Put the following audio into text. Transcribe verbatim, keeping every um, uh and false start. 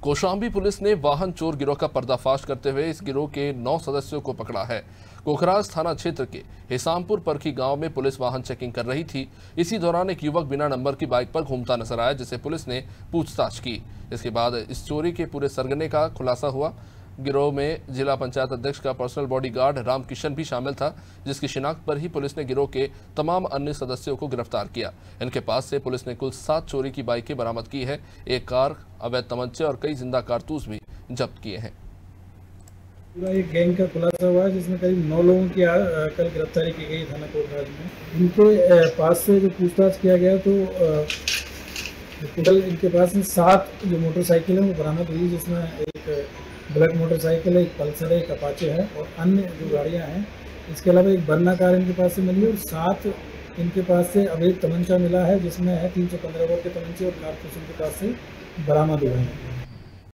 Kaushambi police ने वाहन चोर गिरोह का पर्दाफाश करते हुए इस गिरोह के नौ सदस्यों को पकड़ा है। कोखराज थाना क्षेत्र के हिसामपुर परखी गांव में पुलिस वाहन चेकिंग कर रही थी। इसी दौरान एक युवक बिना नंबर की बाइक पर घूमता नजर आया, जिसे पुलिस ने पूछताछ की। इसके बाद इस चोरी के पूरे सरगने का खुलासा हुआ। गिरोह में जिला पंचायत अध्यक्ष का पर्सनल बॉडीगार्ड रामकिशन भी शामिल था, जिसकी शिनाख्त पर ही पुलिस ने गिरोह के तमाम अन्य सदस्यों को गिरफ्तार किया। इनके पास से पुलिस ने कुल सात चोरी की बाइकें बरामद की है, एक कार, अवैध तमंचे और कई जिंदा कारतूस भी जब्त किए हैं। पूरा एक गैंग का खुलासा हुआ है, जिसमें करीब नौ लोगों की कल गिरफ्तारी की गई थाना कोखराज में। इनके पास से जो पूछताछ किया गया तो टोटल इनके पास में सात जो मोटरसाइकिल है वो बरामद हुई, जिसमें एक बुलेट मोटरसाइकिल है, एक पल्सर है, एक अपाचे है और अन्य जो गाड़ियां हैं। इसके अलावा एक बर्ना कार इनके पास से मिली और सात इनके पास से अवैध तमंचा मिला है, जिसमें है तीन सौ पंद्रह बोर के तमंचे और कारतूस इनके पास से बरामद हुए हैं।